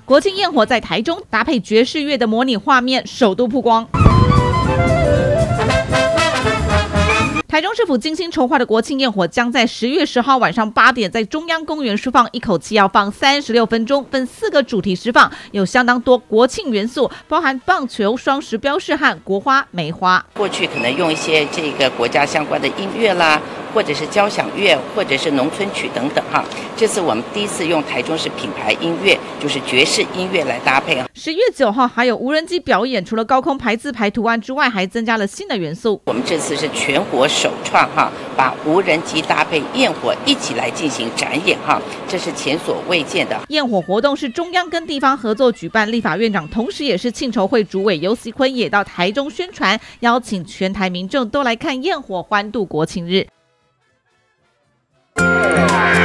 国庆焰火在台中搭配爵士乐的模拟画面首度曝光。台中市府精心筹划的国庆焰火将在10月10号晚上8点在中央公园释放，一口气要放36分钟，分4个主题释放，有相当多国庆元素，包含棒球、双十标示和国花、梅花。 过去可能用一些这个国家相关的音乐啦，或者是交响乐，或者是农村曲等等哈。这次我们第一次用台中市品牌音乐，就是爵士音乐来搭配啊。 10月9号还有无人机表演，除了高空排字牌图案之外，还增加了新的元素。 我们这次是全国首创哈，把无人机搭配焰火一起来进行展演哈，这是前所未见的。 焰火活动是中央跟地方合作举办，立法院长同时也是庆筹会主委游锡堃也到台中宣传，邀请全台民众都来看焰火，欢度国庆日。